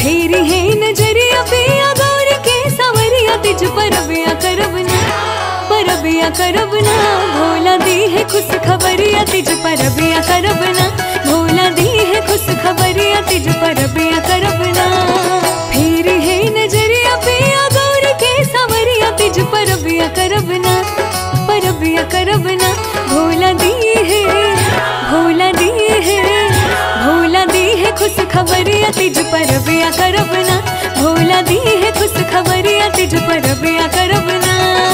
फेरी है नजरिया पिया गौर के सवरिया तिज परबिया करबना परबिया करबना भोला दी है खुश खबरिया तिज परबिया करबना भोला दी है खुश खबरिया तिज परबिया करबना फेरी है नजरिया पिया गौर के सवरिया तिज परबिया करबना परबिया करबना भोला दी है भोला दी है भोला दी है खुश खबरिया तिज परबिया करबना भोला दी है खुश खबरिया तिज परबिया करबना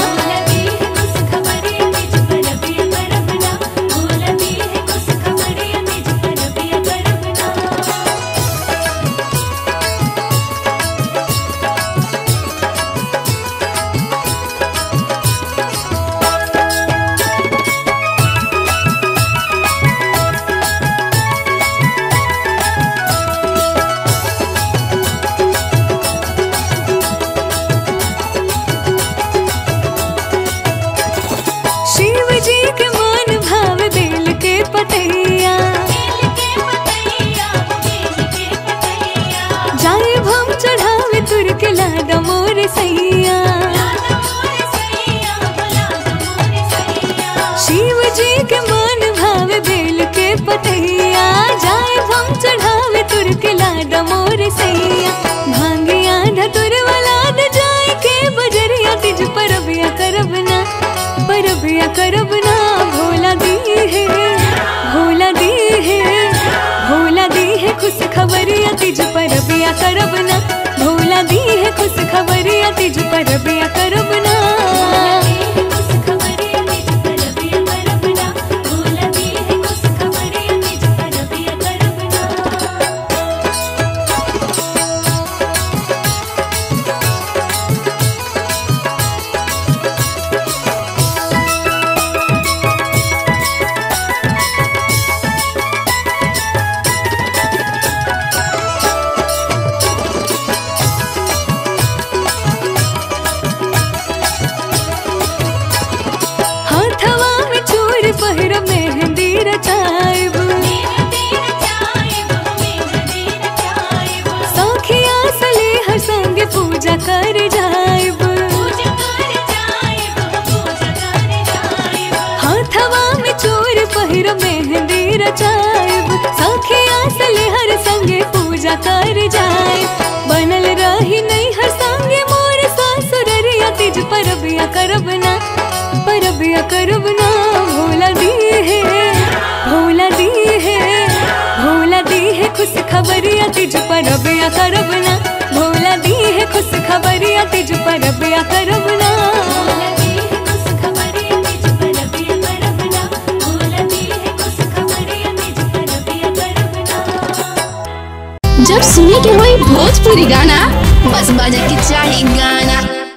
शिव जी के मन भावे बेल के पतैया जाए हम चढ़ावे तुर के लाडा मोर सैया भांगिया धतुर वाला द जाए के बजरिया तिज परबिया करबना परबिया करबना भोला दी है भोला दी है भोला दी है खुश खबरिया तिज परबिया करबना भोला दी है खुश खबरिया तिज परबिया करबना कर जाए बनल रही नहीं हर संगे मोर सासुररिया तिज परबिया करबना परबिया करबना भोला दी है भोला दी है भोला दी है खुश खबरिया तिज परबिया करबना भोला दी है खुश खबरिया तिज परबिया करबना जब सुने के होई भोजपुरी गाना बस बजे के चाही गाना।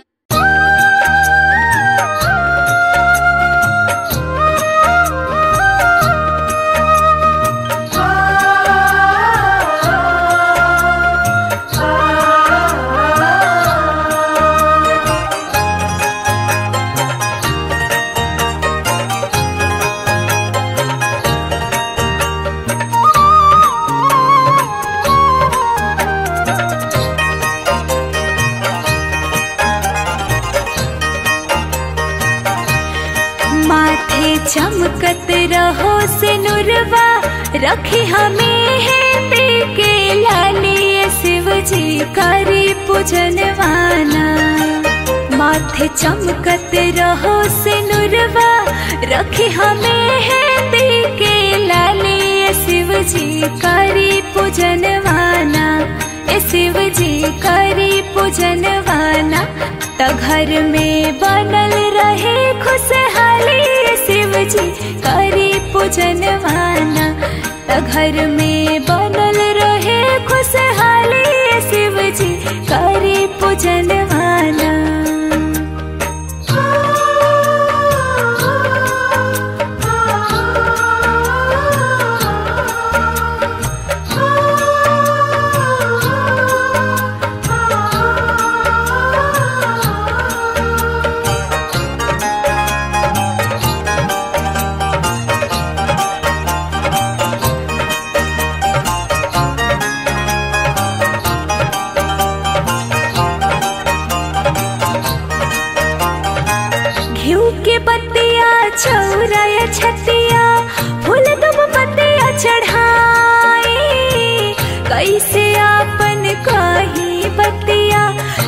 चमकत रहो से नुरवा रखी हमें है पे के लालिए शिव जी करी पूजनवाना माथे चमकत रहो से नुरवा रखी हमें है पे के लालिए शिव जी करी पूजनवाना ए शिव जी करी पूजनवाना त घर में बनल रहे खुशहाली शिव जी करी पूजनवाना त घर में बनल रहे खुशहाली शिव जी करी पूजनवाना।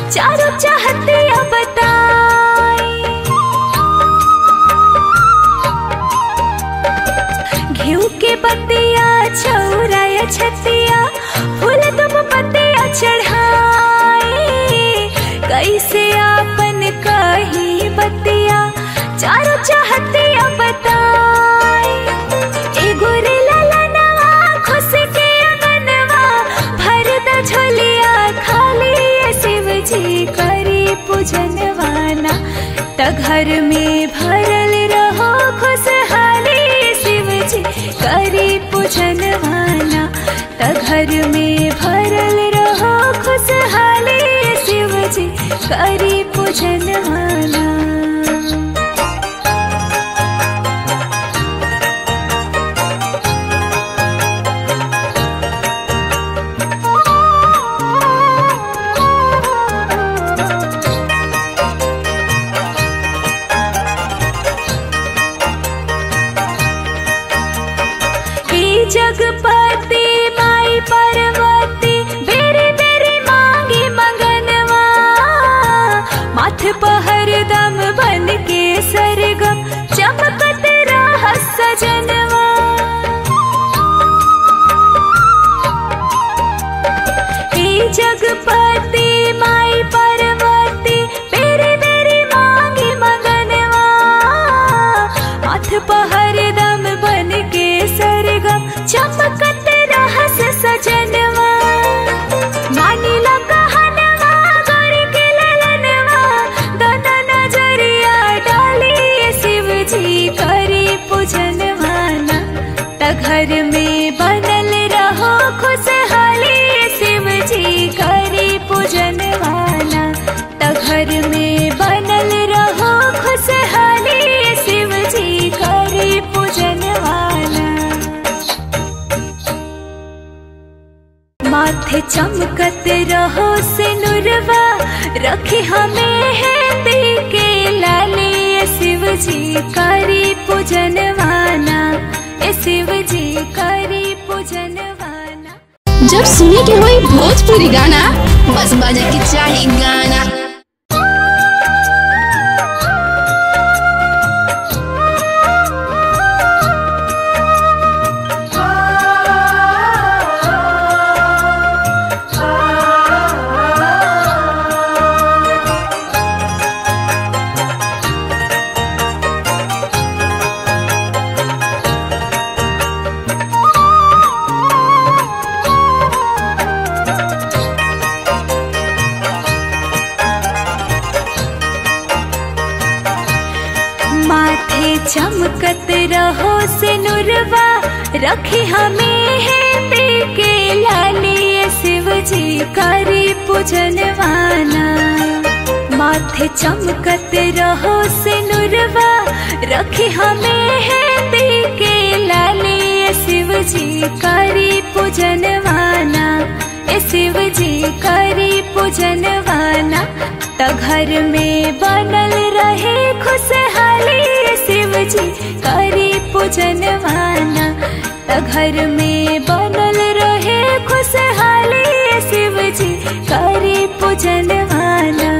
चारों चाहतिया बताई। घिउ के बतिया छौराया छतिया फूल तुम पतिया चढ़ाई। कैसे आपन कही बतिया चारों चाहतिया बताई। एगो रे ललनवा खुश के अंगनवा भर द झोलिया खाली शिव जी करी पूजनवाना। त घर में भरल रहो खुशहाली शिव जी करी पूजनवाना। त घर में भरल रहो खुशहाली शिव जी करी पूजनवाना। जगपति माई पार्वती बेरी बेरी मांगी मंगनवा। माथ पहर दम बन के सरगम चमकत रहा सजनवा। हे जगपति माई पार्वती बेरी बेरी मांगी मंगनवा। माथ पहर दम बन के सरगम चमकत रहस सजनवा। मानिला कहनवा गौरी के ललनवा दोनों नजरिया डाली शिव जी करी पूजनवाना। त घर में बनल रहो खुशहाली शिव जी करी पूजनवाना। त घर में बनल रहो खुशहाली शिव जी करी पूजनवाना। माथे चमकत रहो सिनुरवा रखी हमें हेंदी के लाली शिव जी करी पूजनवाना। शिव जी करी पूजनवाना। जब सुने के होई भोजपुरी गाना बस बजे के चाही गाना। चमकत रहो सिनुरवा रखी हमें हेंदी के लाली शिव जी करी पूजनवाना। माथे चमकत रहो सिनुरवा रखी हमें हेंदी के लाली शिव जी करी पूजनवाना। शिव जी करी पूजनवाना। त घर में बनल रहे खुशहाली शिव जी करी पूजनवाना। त घर में बनल रहे खुशहाली शिव जी करी पूजनवाना।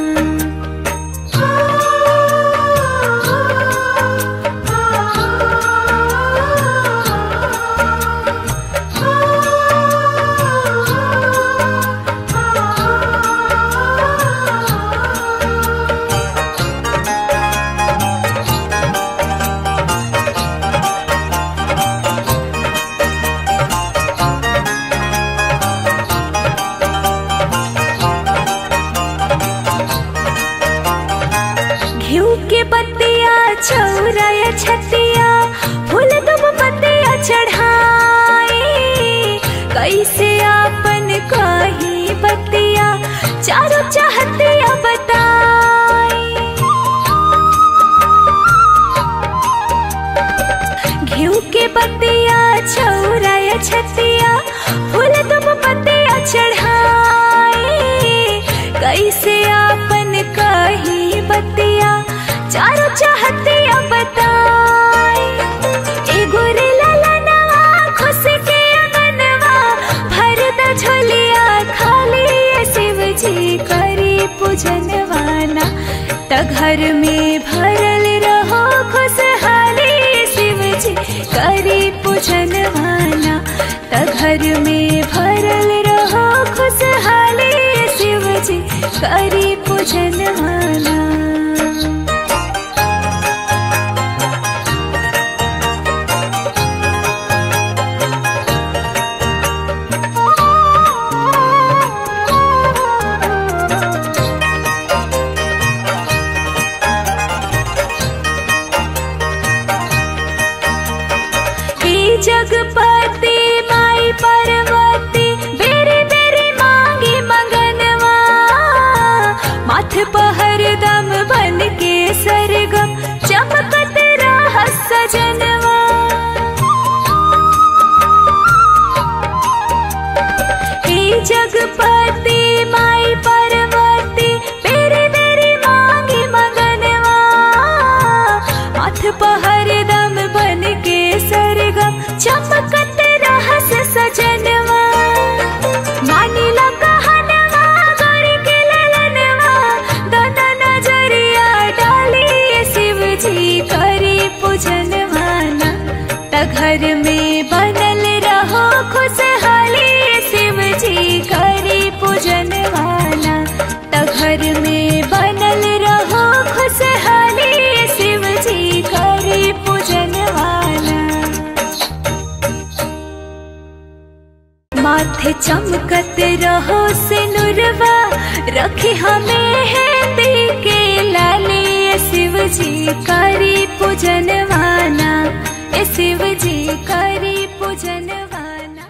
छौराया छतिया फूल तुम पतिया चढ़ाई। कैसे आपन कही बतिया चारों चाहतिया बताई। घिउ के बतिया छौराया छतिया फूल तुम पतिया चढ़ाई। कैसे आपन कही बतिया चारों चाहतिया बताई। एगो रे ललनवा खुश के अंगनवा भर द झोलिया खाली शिव जी करी त घर में भरल रहो खुशहाली शिव जी करी पूजन वाला। त घर में भरल रहो खुशहाली शिव जी करी पूजन वाला। जगपति माई पार्वती बेरी बेरी मांगी मंगनवा। माथ पहर दम बन के सरगम चमकत रहा सजनवा। हे जगपति माई पार्वती बेरी बेरी मांगी मंगनवा। माथ पहर दम बन के सरगम चमकत रहस सजनवा। मानिला कहनवा गौरी के ललनवा दोनों नजरिया डाली शिव जी करी पूजन वाला। त घर में बनल रहो खुशहाली शिव जी करी पूजन वाला। त घर में बनल रहो खुशहाली शिव जी करी पूजन वाला। माथे चमकत रहो सिनुरवा रखी हमें हेंदी के लाले शिव जी करी पूजन वाला। शिव जी करी पूजन वाला।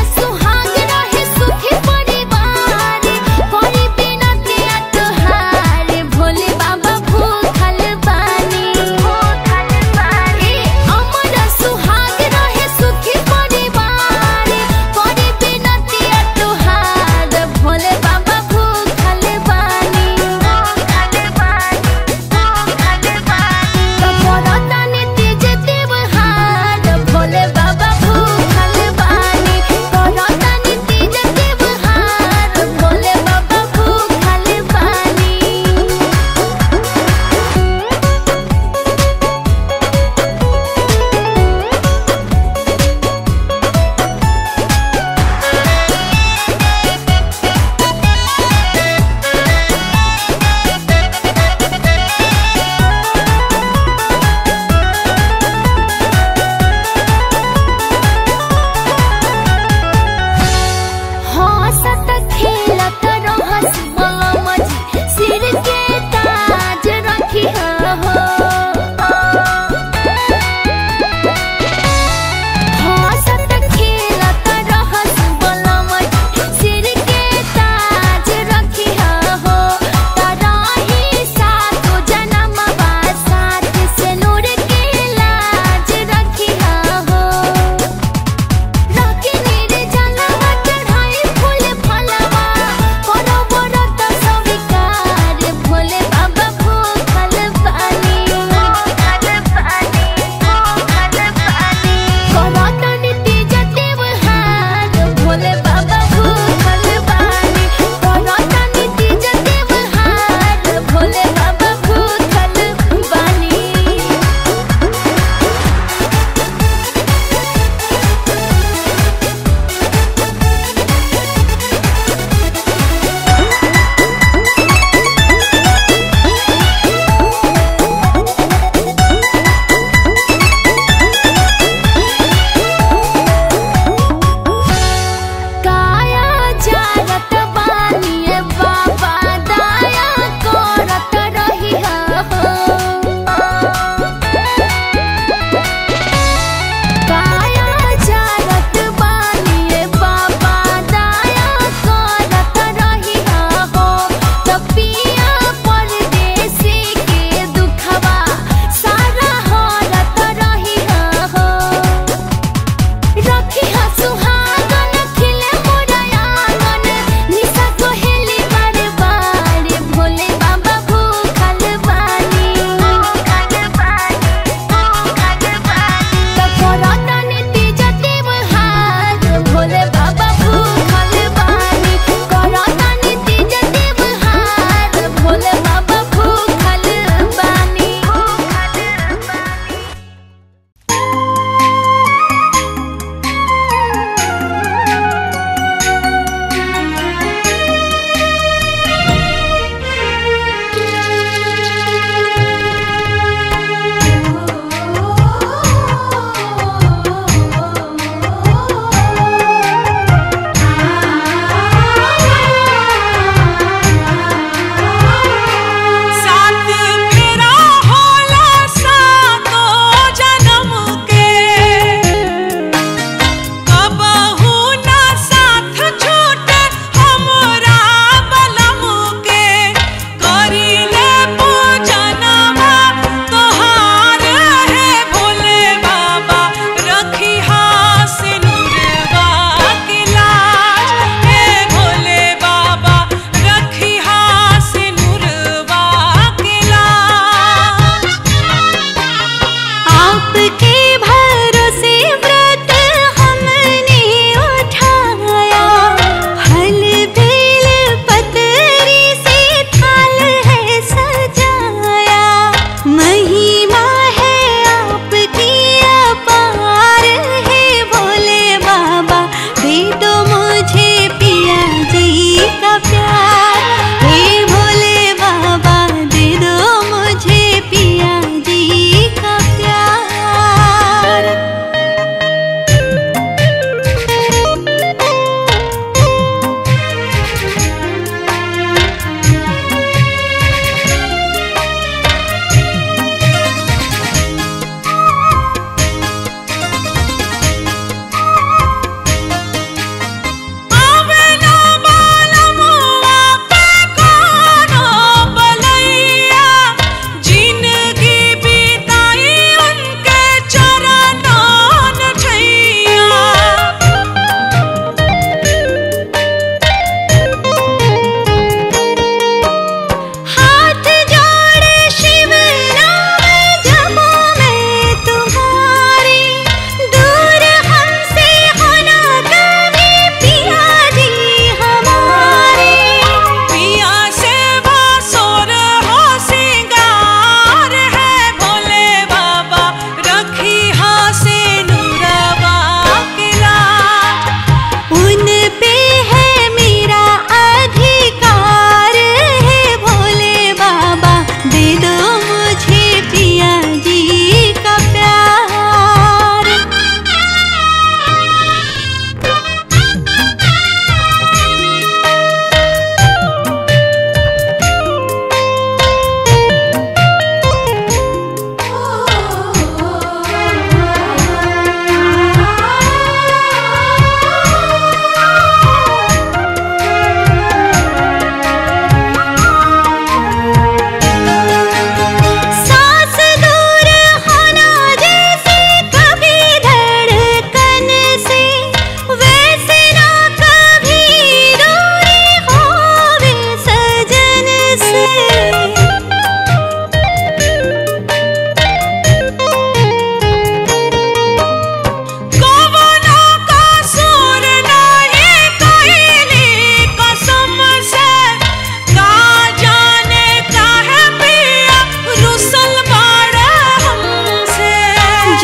सुहाग रहे सुखी परिवार, कोई बिना के अतहार।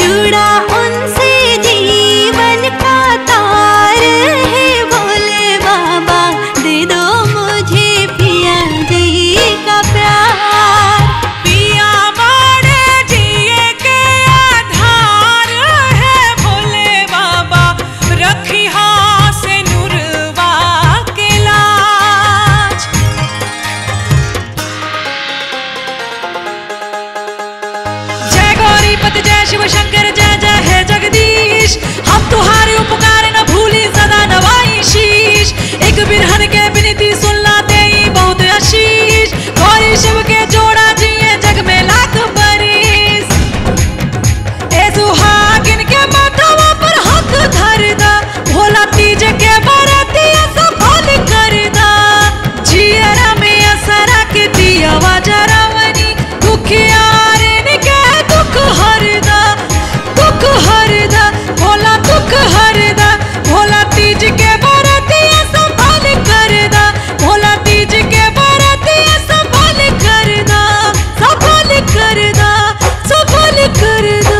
जुड़ा उनसे जीवन का तार है। भोले बाबा दे दो मुझे पिया जी का प्यार। पिया बड़े जिए के आधार है। भोले बाबा रखी हाथ से नूरवा के लाज। जय गौरीपति जय शिव शंकर जय जय है जगदीश। हम तुम्हारे उपकार न भूली सदा नवाई शीश। एक बिरहन के विनती सुनला देई बहुत आशीष। गौरी शिव के जोड़ा जिए जग में लाख बरिस। ए सुहागिन के माथवा पर हाथ धर दा। भोला तीज के बरतिया सफल कर दा। जियरा में असरा के दियावा जरावनी। दुखियारिन के दुख हर दा। दुख हर दा भोला दुख हर दा। भोला तीज के बरतिया सफल कर दा। भोला तीज के बरतिया सफल कर दा। सफल कर दा सफल कर दा।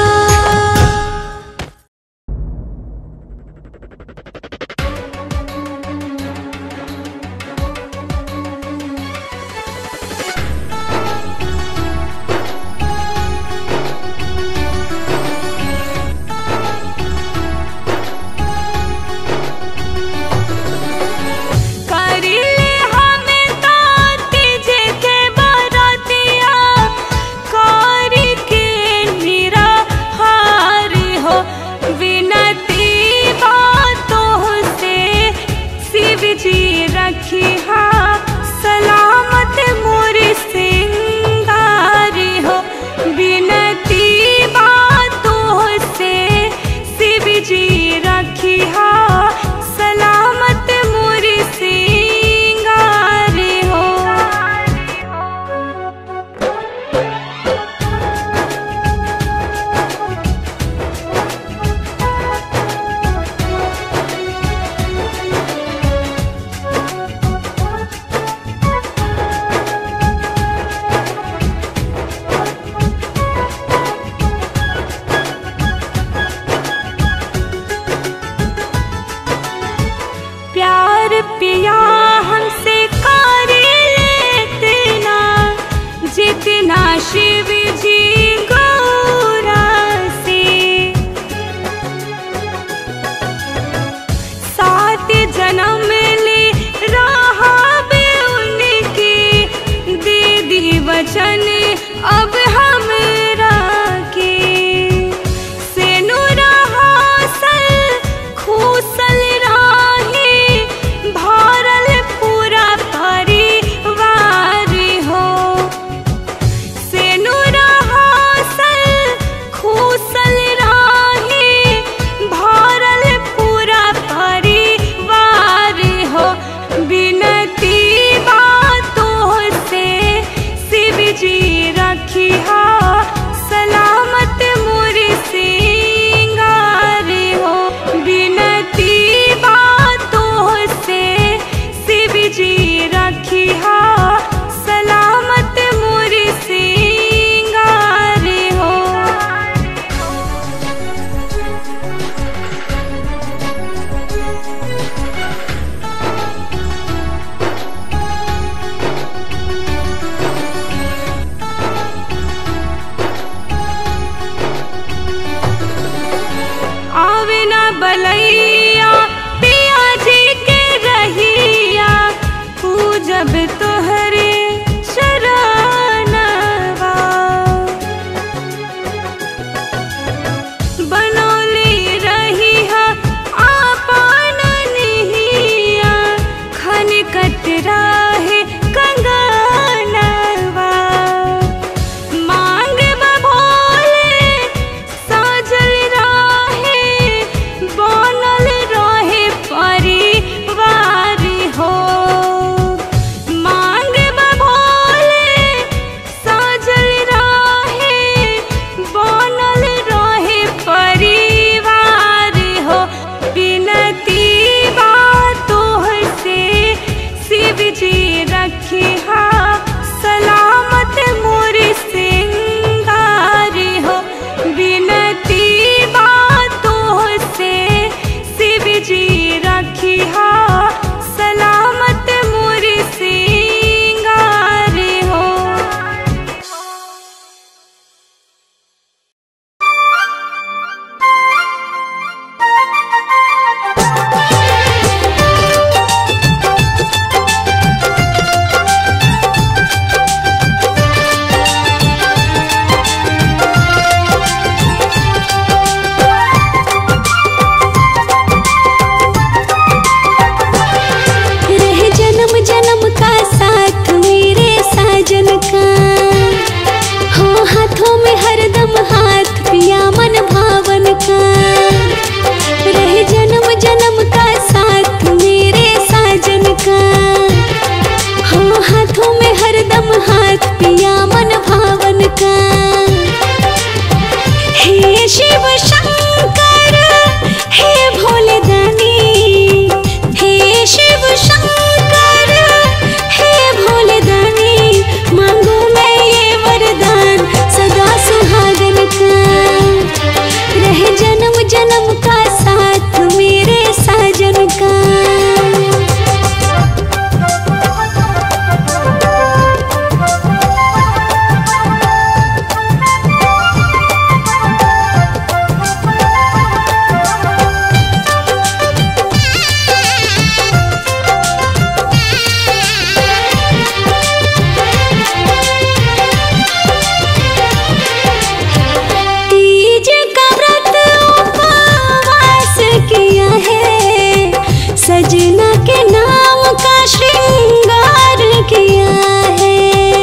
श्रृंगार किया है।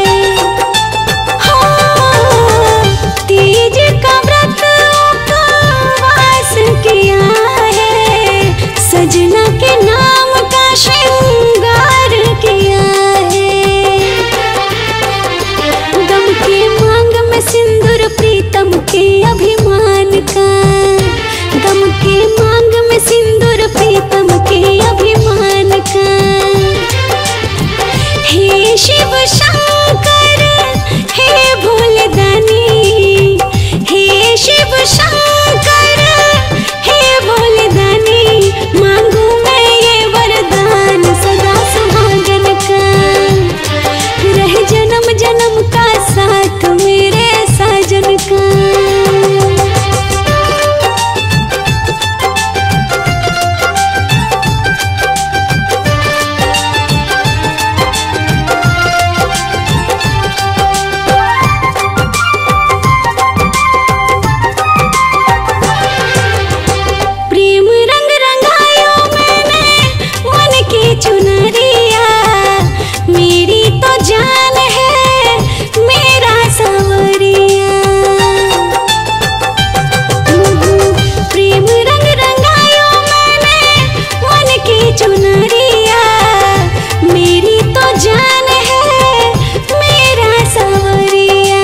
हाँ, तीज का व्रत उपवास किया है, सजना के नाम का श्रृंगार किया है। गम के मांग में सिंदूर प्रीतम के अभिमान का, गम के मांग में सिंदूर प्रीतम के अभिमान का। हे शिव शंकर हे भोलेदानी, हे शिव शंकर हे भोलेदानी, मांगू मैं ये वरदान सदा सुहागन का, रहे जन्म जन्म का साथ मेरे साजन का। प्रेम रंग रंगायो मैंने मन की चुनरिया, मेरी तो जान है मेरा सांवरिया। प्रेम रंग रंगायो मैंने मन की चुनरिया, मेरी तो जान है मेरा सांवरिया।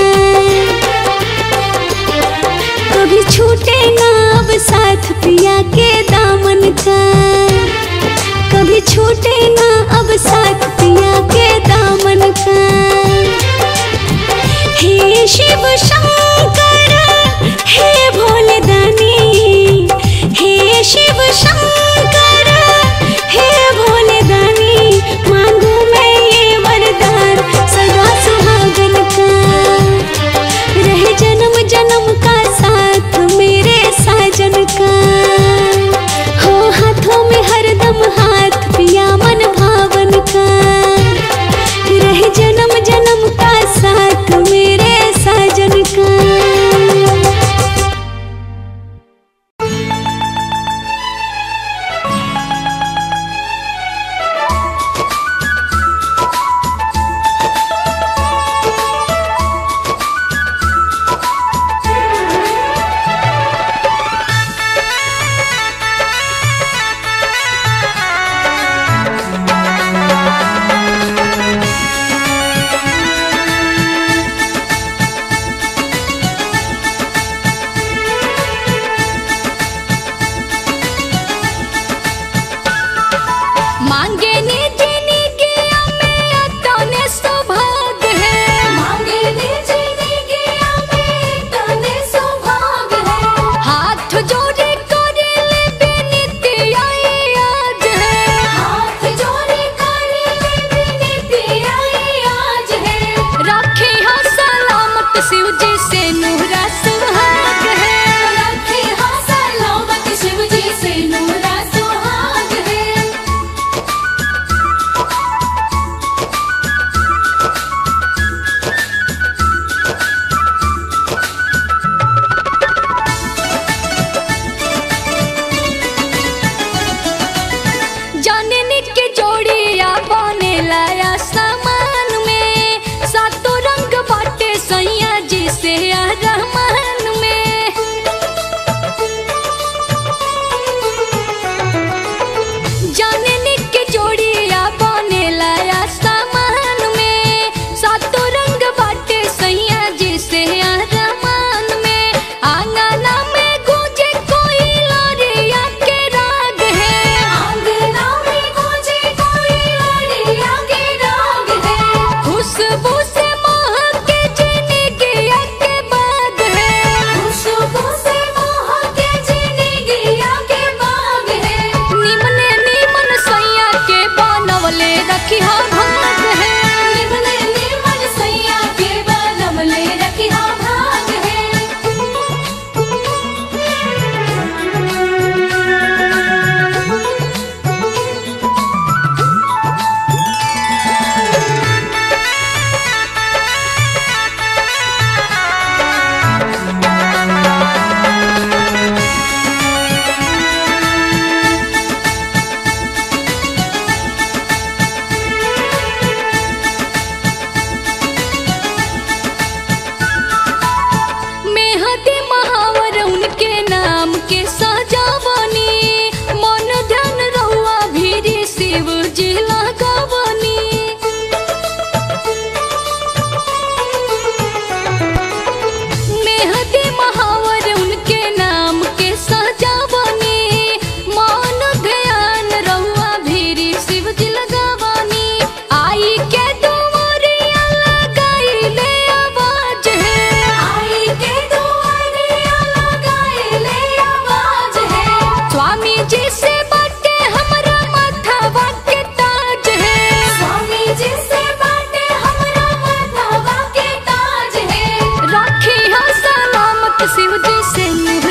कभी छूटे ना अब साथ पिया के दामन का, कभी छूटे ना अब साथ पिया के दामन का। हे शिव शंकर हे भोलेदानी, हे शिव शंकर हे भोलेदानी, मांगू मैं ये वरदान सदा सुहागन का, रहे जन्म जन्म का साथ मेरे साजन का। हो हाथों में हरदम हाथ पिया मन भावन का, रहे जन्म जन्म का साथ मेरे साजन का। संग